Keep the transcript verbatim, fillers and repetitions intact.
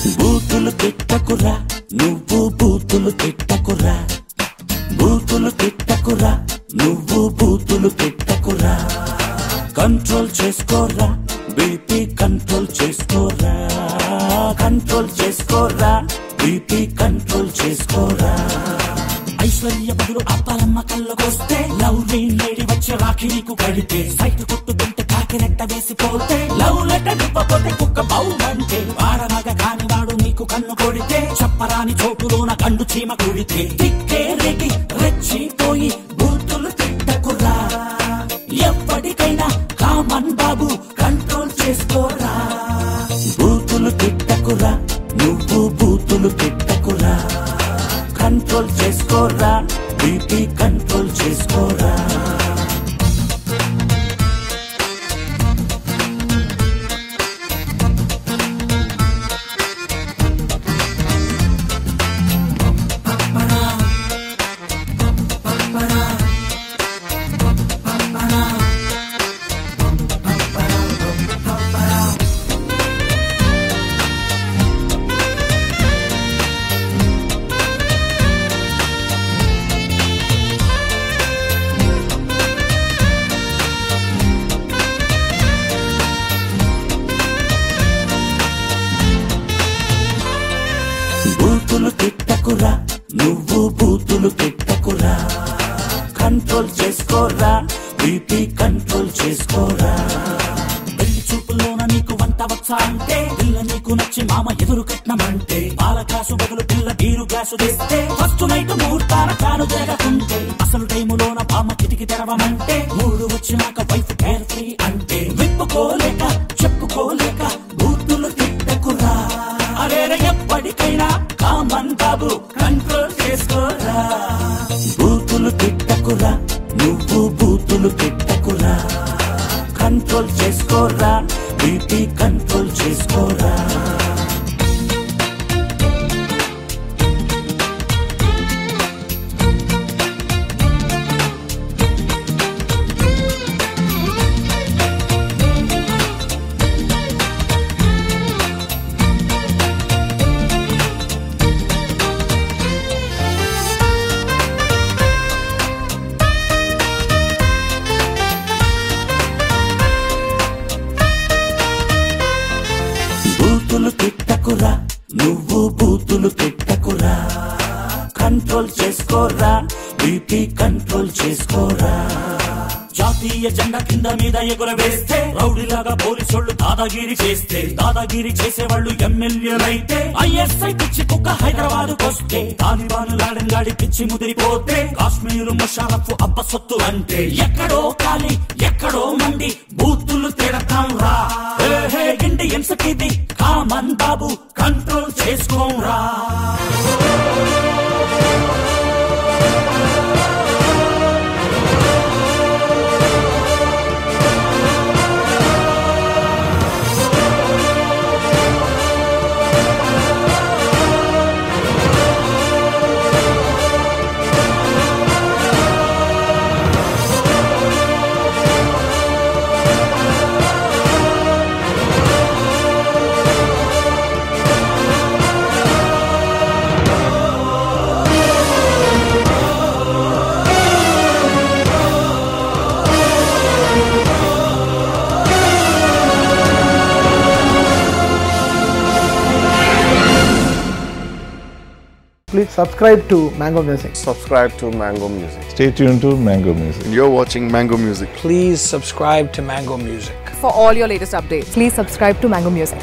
బూతులు తిట్టకురా నువ్వు బూతులు తిట్టకురా బూతులు తిట్టకురా నువ్వు బూతులు తిట్టకురా కంట్రోల్ చేసుకోరా బీపీ కంట్రోల్ చేసుకోరా కంట్రోల్ చేసుకోరా బీపీ కంట్రోల్ చేసుకోరా ఐశ్వర్య బదులు అప్పాలమ్మ కళ్ళకొస్తే లవ్లీ లేడీ వచ్చి రాఖీ నీకు కడితే సైట్ కొట్టుకుంటే కాకిరెట్ట వేసిపోతే లవ్ లెటర్ ఇవ్వకపోతే కుక్క బౌమంటే వాడనగా కాని వాడు నీకు కన్ను కొడితే చెప్పరాని చోటులోన కండు చీమ కొడితే తిక్కే రెడ్డి రెచ్చిపోయి బూతులు తిట్టకురా ఎప్పటికైనా కామన్ బాబు కంట్రోల్ చేసుకోరా బూతులు తిట్టకురా నువ్వు బూతులు తిట్టకురా కంట్రోల్ చేసుకోరా బీపీ కంట్రోల్ చేసుకోరా బూతులు తిట్టకురా నువ్వు బూతులు తిట్టకురా కంట్రోల్ చేసుకోరా బీపీ కంట్రోల్ చేసుకోరా పెళ్లి చూపులోన నీకు వంట వచ్చా అంటే పిల్ల నీకు నచ్చి మామ ఎదురు కట్నమంటే పాల గ్లాసు బదులు పిల్ల బీరు గ్లాసు తెస్తే ఫస్ట్ నైట్ ముహూర్తాల కాను జరగకుంటే అసలు టైములోన బామ్మ కిటికి తెరవమంటే మూడు వచ్చినాక వైఫ్ కేర్ ఫ్రీ అంటే విప్పుకోలేక చెప్పుకోలేక బూతులు తిట్టకురా అరేరే ఎప్పటికైనా కామన్ బాబు కంట్రోల్ చేసుకోరా బూతులు తిట్టకురా నువ్వు బూతులు తిట్టకురా కంట్రోల్ చేసుకోరా బీపీ కంట్రోల్ చేసుకోరా బూతులు తిట్టకురా నువ్వు బూతులు తిట్టకురా కంట్రోల్ చేసుకోరా బీపీ కంట్రోల్ చేసుకోరా జాతీయ జెండా కింద మీద ఎగురవేస్తే రౌడీలాగా పోలీసోళ్లు దాదాగిరి చేస్తే దాదాగిరి చేసేవాళ్లు ఎమ్మెల్యేలైతే ఐఎస్ఐ పిచ్చి కుక్క హైదరాబాద్ వస్తే తాలిబాను లాడన్ గాడి పిచ్చి ముదిరిపోతే కాశ్మీర్ ముషారఫ్ అబ్బ సొత్తు అంటే ఎక్కడో కాలి ఎక్కడో మండి బూతులు తిడతాం రా ఇండియన్స్ కిది కామన్ బాబు కంట్రోల్ చేసుకోరా Please subscribe to Mango Music. Subscribe to Mango Music. Stay tuned to Mango Music. You're watching Mango Music. Please subscribe to Mango Music. For all your latest updates, please subscribe to Mango Music.